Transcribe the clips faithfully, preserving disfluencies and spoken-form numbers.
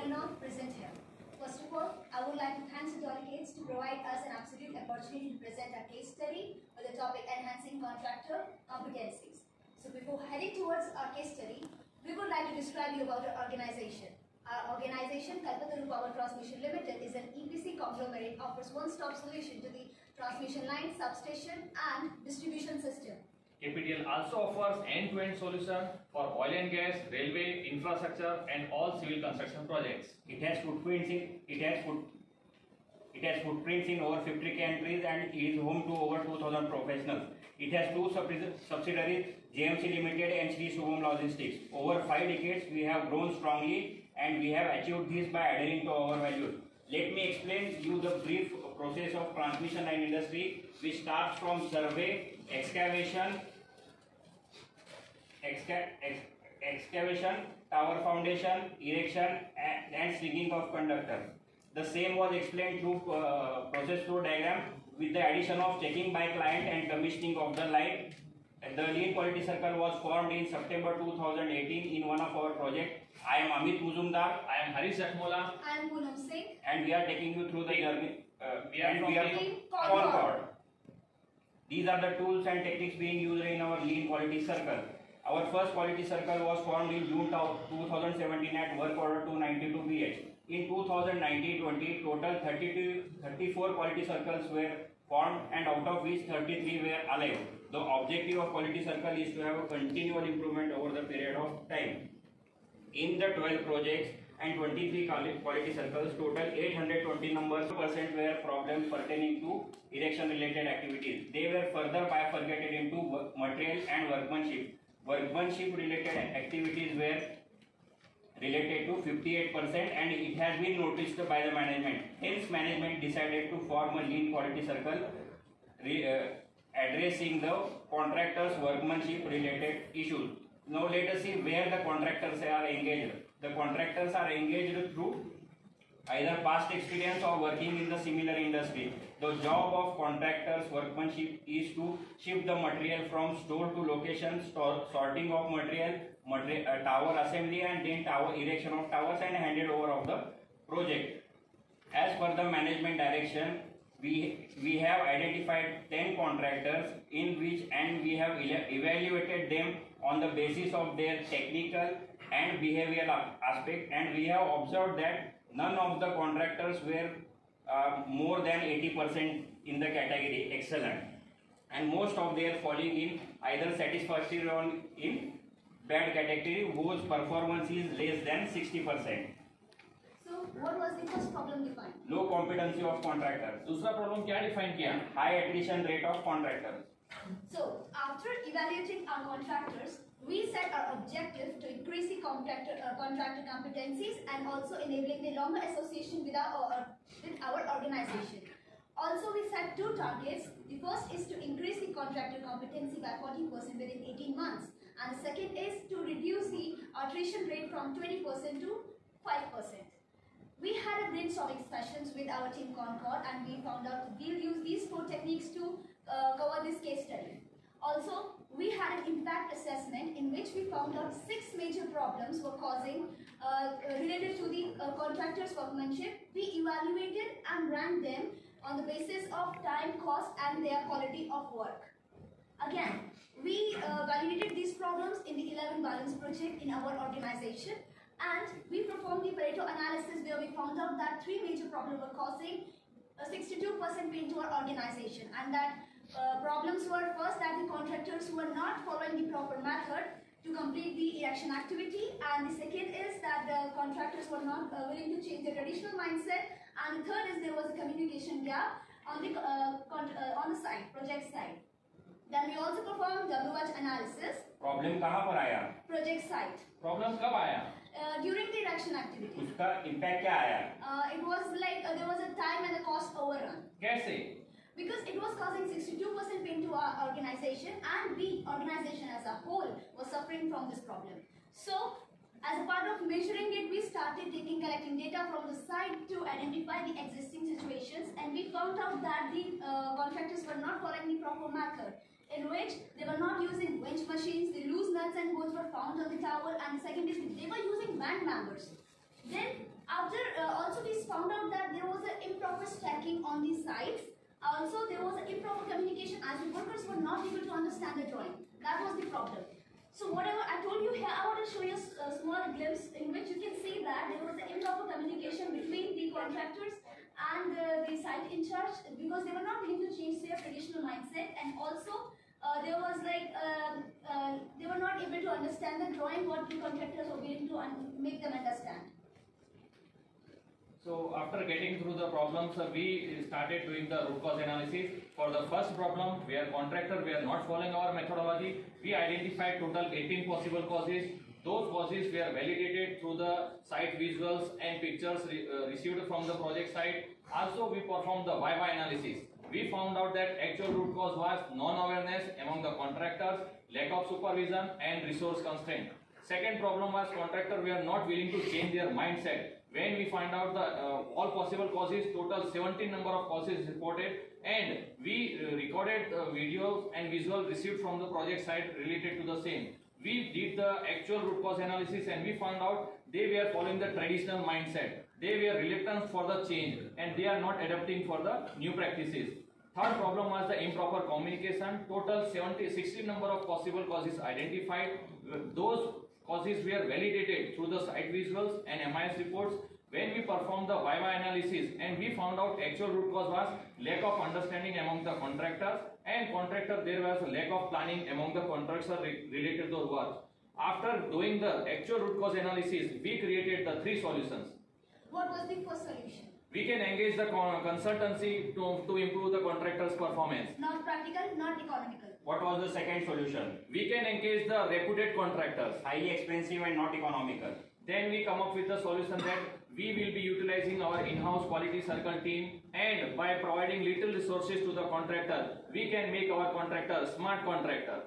honor present here. First of all, I would like to thank the delegates to provide us an absolute opportunity to present our case study with the topic Enhancing Contractor Competencies. So before heading towards our case study, we would like to describe you about our organization. Our organization, Kalpataru Power Transmission Limited, is an E P C conglomerate, offers one-stop solution to the transmission line, substation and distribution system. K P T L also offers end-to-end solution for oil and gas, railway, infrastructure and all civil construction projects. It has footprints in it has foot it has footprints in over fifty countries and is home to over two thousand professionals. It has two subsidiaries, J M C Limited and Sri Shubham Logistics. Over five decades, we have grown strongly and we have achieved this by adhering to our values. Let me explain you the brief process of transmission line industry, which starts from survey, excavation, exca ex excavation, tower foundation, erection, and, and stringing of conductors. The same was explained through uh, process flow diagram with the addition of checking by client and commissioning of the line. The Lean Quality Circle was formed in September two thousand eighteen in one of our projects. I am Amit Muzumdar. I am Harish Akmola. I am Poonam Singh. And we are taking you through the journey. Uh, we are and from we are Lean Concord. Concord. These are the tools and techniques being used in our Lean Quality Circle. Our first quality circle was formed in June two thousand seventeen at work order two ninety-two B H. In two thousand nineteen twenty, total thirty-two, thirty-four quality circles were formed, and out of which thirty-three were alive. The objective of quality circle is to have a continual improvement over the period of time. In the twelve projects and twenty-three quality circles, total eight hundred twenty numbers percent were problems pertaining to erection related activities. They were further bifurcated into work, material and workmanship. Workmanship related activities were related to fifty-eight percent, and it has been noticed by the management. Hence, management decided to form a Lean Quality Circle re, uh, addressing the contractors' workmanship related issues. Now let us see where the contractors are engaged. The contractors are engaged through either past experience or working in the similar industry. The job of contractors' workmanship is to ship the material from store to location, store, sorting of material, material uh, tower assembly, and then tower erection of towers and handed over of the project. As per the management direction, we we have identified ten contractors in which, and we have evaluated them on the basis of their technical and behavioral aspect, and we have observed that none of the contractors were uh, more than eighty percent in the category excellent, and most of they are falling in either satisfactory or in bad category whose performance is less than sixty percent. So what was the first problem defined? Low competency of contractors. दूसरा problem क्या define किया? High attrition rate of contractors. So, after evaluating our contractors, we set our objective to increase the contractor, uh, contractor competencies and also enabling the longer association with our, uh, with our organization. Also, we set two targets. The first is to increase the contractor competency by forty percent within eighteen months. And the second is to reduce the attrition rate from twenty percent to five percent. We had a brainstorming sessions with our team Concord, and we found out we'll use these four techniques to uh, cover this case study. Also, we had an impact assessment in which we found out six major problems were causing uh, related to the uh, contractor's workmanship. We evaluated and ranked them on the basis of time, cost, and their quality of work. Again, we uh, validated these problems in the eleven balance project in our organization. And we performed the Pareto analysis where we found out that three major problems were causing a sixty-two percent pain to our organization, and that uh, problems were first that the contractors were not following the proper method to complete the erection activity, and the second is that the contractors were not uh, willing to change their traditional mindset, and the third is there was a communication gap on the uh, uh, on the site, project side. Then we also performed W H analysis. Problem कहाँ पर आया? Project site. Problem कब आया? Uh, during the erection activity. उसका impact क्या आया? Uh, it was like uh, there was a time and a cost overrun. कैसे? Because it was causing sixty-two percent pain to our organization, and we, organization as a whole, was suffering from this problem. So, as a part of measuring it, we started taking collecting data from the site to identify the existing situations, and we found out that the uh, contractors were not following the proper method, in which they were not using winch machines, the loose nuts and bolts were found on the tower, and the second is they were using band members. Then, our working on these sites. Also, there was improper communication as the workers were not able to understand the drawing. That was the problem. So whatever I told you here, I want to show you a small glimpse in which you can see that there was improper communication between the contractors and uh, the site in charge, because they were not willing to change their traditional mindset, and also uh, there was like um, uh, they were not able to understand the drawing what the contractors were willing to make them understand. So after getting through the problems, uh, we started doing the root cause analysis. For the first problem, where contractor were not following our methodology, we identified total eighteen possible causes. Those causes were validated through the site visuals and pictures re uh, received from the project site. Also, we performed the Y Y analysis. We found out that actual root cause was non-awareness among the contractors, lack of supervision and resource constraint. Second problem was contractors were not willing to change their mindset. When we find out the uh, all possible causes, total seventeen number of causes reported, and we uh, recorded uh, videos and visual received from the project site related to the same. We did the actual root cause analysis and we found out they were following the traditional mindset. They were reluctant for the change and they are not adapting for the new practices. Third problem was the improper communication. Total seventy, sixty number of possible causes identified. Those causes were validated through the site visuals and M I S reports. When we performed the Y Y analysis and we found out actual root cause was lack of understanding among the contractors, and contractor there was a lack of planning among the contractors re related to work. After doing the actual root cause analysis, we created the three solutions. What was the first solution? We can engage the consultancy to, to improve the contractor's performance. Not practical, not economical. What was the second solution? We can engage the reputed contractors. Highly expensive and not economical. Then we come up with the solution that we will be utilizing our in-house quality circle team, and by providing little resources to the contractor, we can make our contractor smart contractor.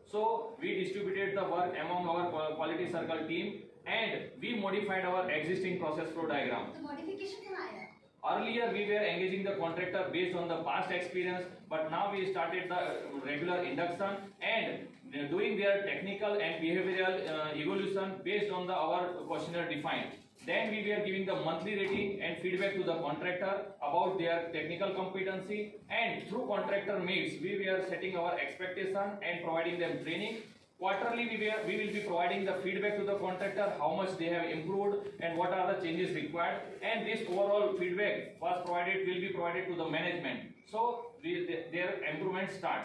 So we distributed the work among our quality circle team and we modified our existing process flow diagram. The modification can I Earlier we were engaging the contractor based on the past experience, but now we started the regular induction and doing their technical and behavioral uh, evolution based on the our questionnaire defined. Then we were giving the monthly rating and feedback to the contractor about their technical competency, and through contractor meets we were setting our expectation and providing them training. Quarterly we, were, we will be providing the feedback to the contractor, how much they have improved and what are the changes required, and this overall feedback was provided will be provided to the management. So we, their improvement starts.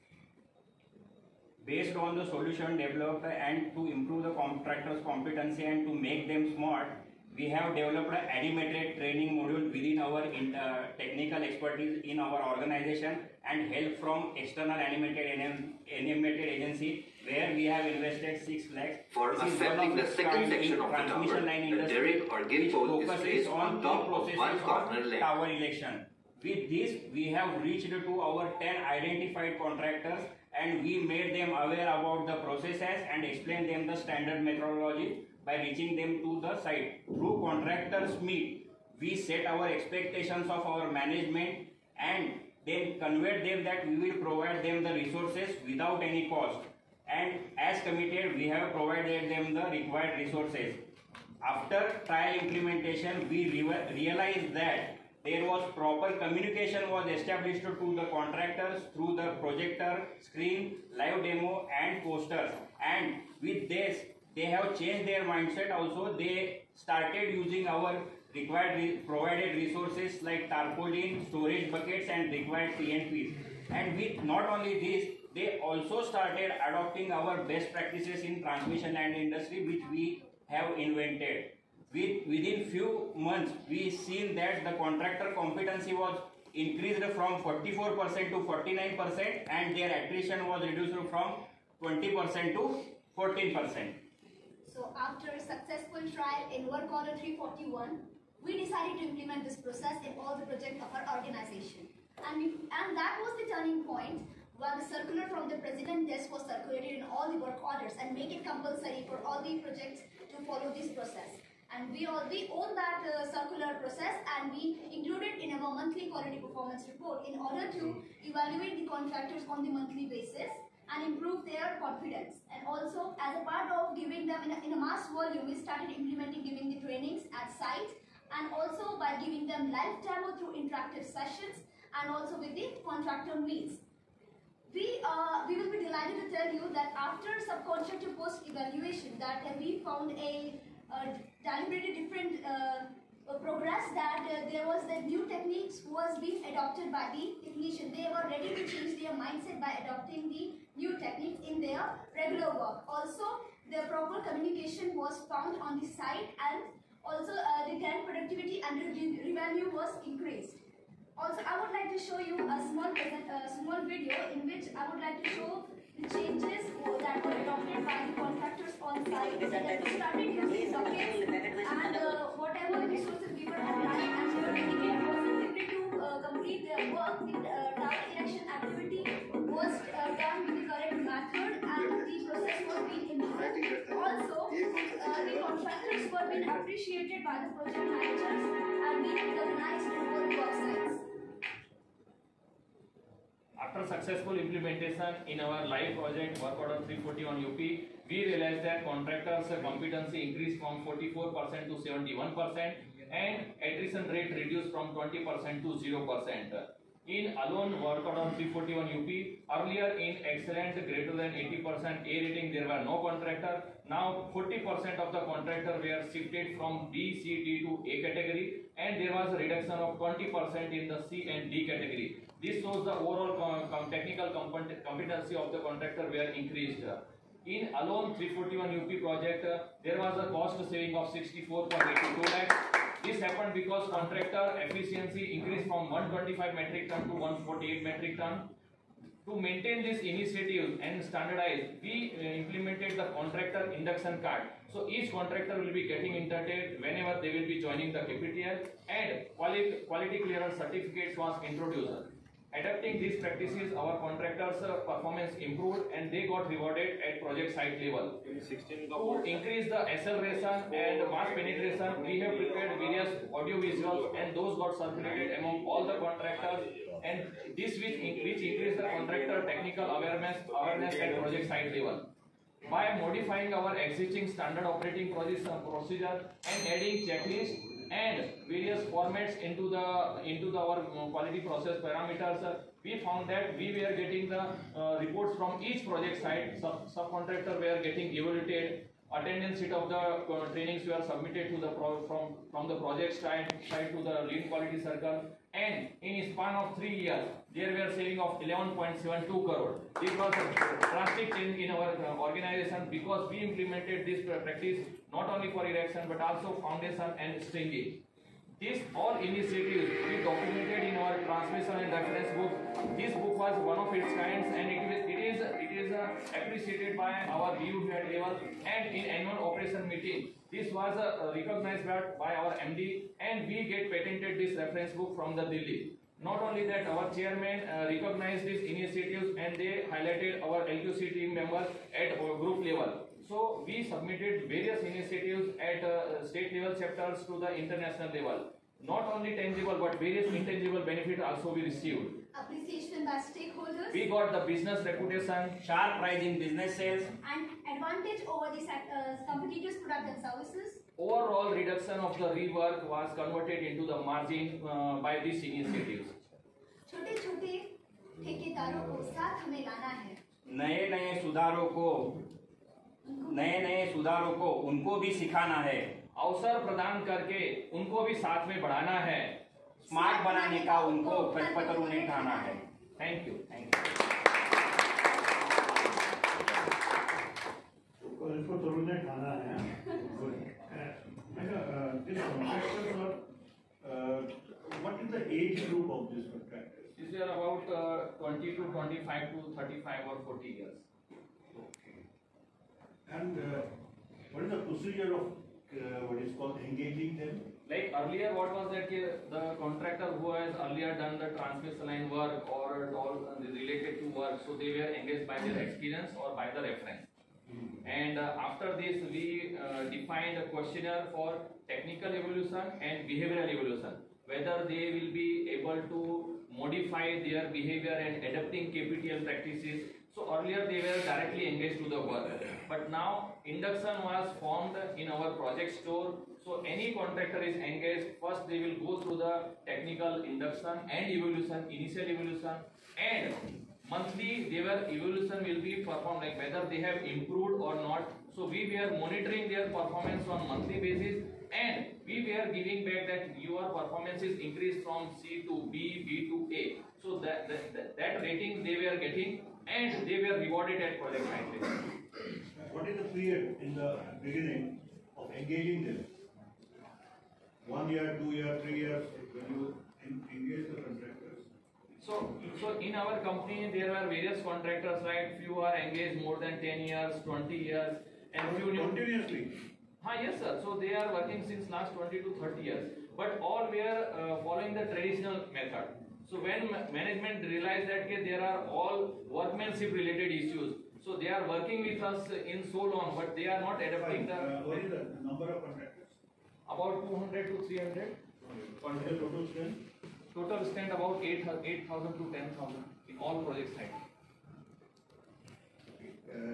Based on the solution developed and to improve the contractor's competency and to make them smart, we have developed an animated training module within our in, uh, technical expertise in our organization and help from external animated animated agency, where we have invested six lakhs. For This assembling the second section of the transmission tower, line the industry, derrick or gate which pole is focuses placed on top key of one processes corner of length. tower erection. With this, we have reached to our ten identified contractors and we made them aware about the processes and explained them the standard methodology by reaching them to the site. Through contractors meet, we set our expectations of our management and then conveyed them that we will provide them the resources without any cost. And as committed, we have provided them the required resources. After trial implementation, we re realized that there was proper communication was established to the contractors through the projector, screen, live demo and posters. And with this, they have changed their mindset also. They started using our required re provided resources like tarpaulin, storage buckets and required P N Ps. And with not only this, they also started adopting our best practices in transmission line industry, which we have invented. With, within few months, we seen that the contractor competency was increased from forty-four percent to forty-nine percent and their attrition was reduced from twenty percent to fourteen percent. So after a successful trial in work order three forty-one, we decided to implement this process in all the projects of our organization. And, we, and that was the turning point when the circular from the president desk was circulated in all the work orders and make it compulsory for all the projects to follow this process. And we all we own that uh, circular process and we include it in our monthly quality performance report in order to evaluate the contractors on the monthly basis and improve their confidence. And also, as a part of giving them in a, in a mass volume, we started implementing giving the trainings at site and also by giving them live demo through interactive sessions and also with the contractor meets. We, uh, we will be delighted to tell you that after subcontractor post-evaluation that uh, we found a uh, deliberately different uh, uh, progress, that uh, there was the new techniques was being adopted by the technician. They were ready to change their mindset by adopting the new techniques in their regular work. Also, the proper communication was found on the site, and also uh, the tenant productivity and re revenue was increased. Also, I would like to show you a small present, uh, small video in which I would like to show the changes that were adopted by the contractors on site. So that we started using buckets and uh, whatever resources we were applying, and we were making it possible to uh, complete the work with uh, tower erection activity was uh, done with the correct method, and the process was being implemented. Also, uh, the contractors were being appreciated by the project managers and being recognized in all work sites. After successful implementation in our live project work order three forty-one U P, we realized that contractors' competency increased from forty-four percent to seventy-one percent and attrition rate reduced from twenty percent to zero percent. In alone work order three forty-one U P, earlier in excellent greater than eighty percent A rating there were no contractor. Now forty percent of the contractor were shifted from B, C, D to A category, and there was a reduction of twenty percent in the C and D category. This shows the overall com com technical competency of the contractor were increased. In alone three forty-one U P project, uh, there was a cost saving of sixty-four point eight two lakhs. This happened because contractor efficiency increased from one hundred twenty-five metric ton to one hundred forty-eight metric ton. To maintain this initiative and standardize, we uh, implemented the contractor induction card. So each contractor will be getting inducted whenever they will be joining the K P T L, and quality, quality clearance certificates was introduced. Adapting these practices, our contractors' uh, performance improved and they got rewarded at project site level. To increase the acceleration and mass penetration, we have prepared various audio visuals, and those got circulated among all the contractors, and this which, which increased the contractor technical awareness, awareness at project site level. By modifying our existing standard operating procedure and adding checklists and various formats into the into the our quality process parameters, uh, we found that we were getting the uh, reports from each project site. Sub subcontractor were getting evaluated. Attendance sheet of the uh, trainings were submitted to the pro from from the project site side to the lead quality circle, and in a span of three years there were saving of eleven point seven two crore. This was a drastic change in our uh, organization because we implemented this practice not only for erection but also foundation and stringing. These all initiatives we documented in our transmission and reference book. This book was one of its kinds, and it is it is it is uh, appreciated by our review head level, and in annual operation meeting. This was uh, recognized by our M D, and we get patented this reference book from the Delhi. Not only that, our chairman uh, recognized these initiatives, and they highlighted our L Q C team members at uh, group level. So we submitted various initiatives at uh, state level chapters to the international level. Not only tangible but various intangible benefits also we received. Appreciation by stakeholders. We got the business reputation, sharp rise in business sales, and advantage over the uh, competitors' products and services. Overall reduction of the rework was converted into the margin uh, by these initiatives. छोटे छोटे ठेकेदारों को साथ हमें लाना है. नए नए सुधारों को नए नए सुधारों को उनको भी सिखाना है. अवसर प्रदान करके उनको भी साथ में बढ़ाना है. स्मार्ट बनाने का उनको पत्र उन्हें ठाना है. Thank you. Thank you. इसको जरूर ठाना है. This contractors are, what is the age group of this contractors? These are about uh, twenty to twenty-five to thirty-five or forty years. Okay. And uh, what is the procedure of uh, what is called engaging them? Like earlier, what was that uh, the contractor who has earlier done the transmission line work or all uh, related to work, so they were engaged by their experience or by the reference. And uh, after this, we uh, defined a questionnaire for technical evolution and behavioral evolution, whether they will be able to modify their behavior and adapting K P T L practices. So earlier they were directly engaged to the work, but now induction was formed in our project store. So any contractor is engaged, first they will go through the technical induction and evaluation, initial evaluation, and monthly their evaluation will be performed, like whether they have improved or not. So we were monitoring their performance on monthly basis, and we were giving back that your performance is increased from C to B, B to A. So that that, that, that rating they were getting, and they were rewarded at project site. What is the period in the beginning of engaging them? One year, two year, three years, when you en- engage the contractors? So, so in our company there are various contractors, right? Few are engaged more than ten years, twenty years, and few new. Continuously. Ah, yes, sir. So they are working since last twenty to thirty years, but all were uh, following the traditional method. So when ma- management realized that okay, there are all workmanship related issues, so they are working with us in so long, but they are not adapting the Uh, what is the number of contractors? about two hundred to three hundred. What is the total strength? Total spend about eight eight thousand to ten thousand in all project sites. Uh,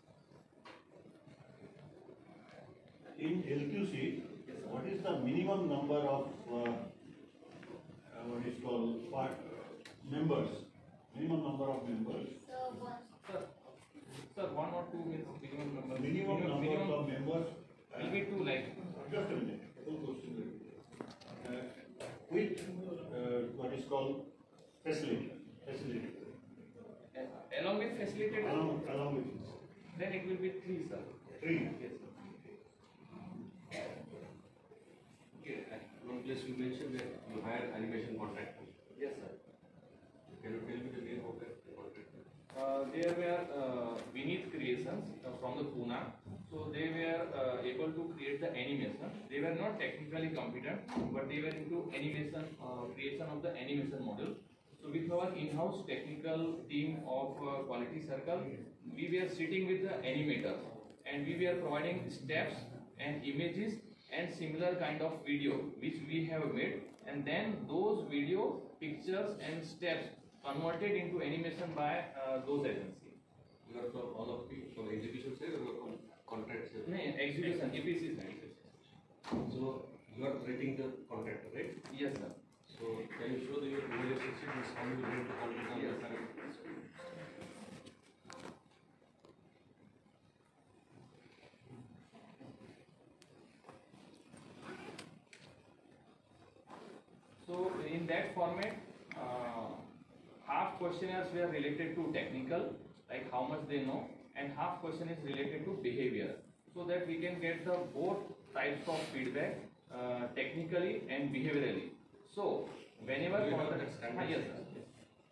In L Q C, what is the minimum number of, uh, uh, what is called, part, members? Minimum number of members? So one. Sir, sir, one or two means minimum number. Minimum number minimum of members? uh, will be two, like. Just a minute, full question will be. Uh, With, uh, what is called facility, facility, uh, Along with facilitator, along, along with this. then it will be three, sir. Three. Yes, sir. Okay, at one place you mentioned that you hire animation contractors. Yes, sir. Can you tell me the name of that contractor? Uh, there were uh, Vineet Creations uh, from the Pune. So they were uh, able to create the animation. They were not technically competent, but they were into animation, uh, creation of the animation model. So with our in-house technical team of uh, Quality Circle, we were sitting with the animators, and we were providing steps and images and similar kind of video which we have made, and then those video, pictures and steps converted into animation by uh, those agencies. You are from all of the from execution side or from contract side? No, execution, E P C side. So you are rating the contractor, right? Yes, sir. So can you show the your relationship is how you going to contract? Yes, sir. So in that format, uh, half questionnaires were related to technical, like how much they know, and half question is related to behavior, so that we can get the both types of feedback, uh, technically and behaviorally. So whenever Do you have contact- that standard? Ah, yes, sir. Yes.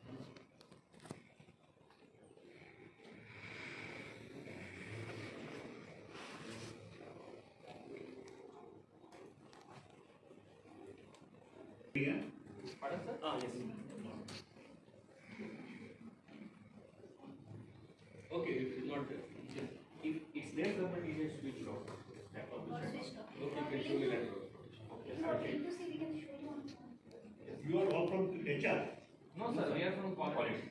Yeah. Pardon, sir? Ah, yes. Okay, if it's not there. Yes. If it's there, sir, but it is switched off. That will be Or switched switched off. Okay, you can show me later. off. In what you see, we can show you on phone. You are all from H R? No, sir, we are from quality.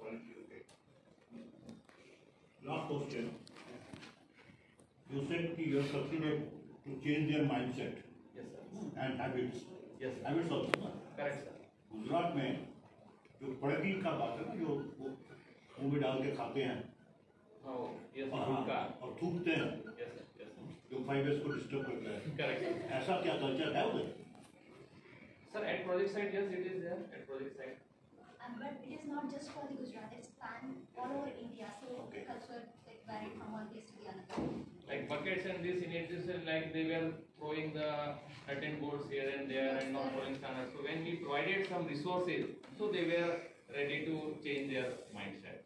Last question. You said that you have succeeded to change their mindset Yes, sir. and habits. Yes, sir. Habits also, ना? Correct, sir. Gujarat में जो बड़की का बात है ना, जो वो मुंह में डाल के खाते हैं Oh, yes, हाँ, गुटखा. और थूकते हैं, Yes, sir. Yes, sir. जो फाइबर्स को डिस्टर्ब करता है, Correct, sir. ऐसा क्या कल्चर है उधर? Sir, at project site, yes, it is there. At project site. Um, but it is not just for the Gujarat, it's pan all over India. So Okay. culture like varied from one place to the another. Like buckets and this in it, this is like they were throwing the curtain boards here and there and not following standards. So when we provided some resources, so they were ready to change their mindset.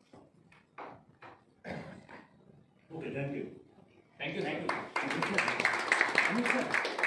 Okay, thank you. Thank you, sir. Thank you. Thank you, sir.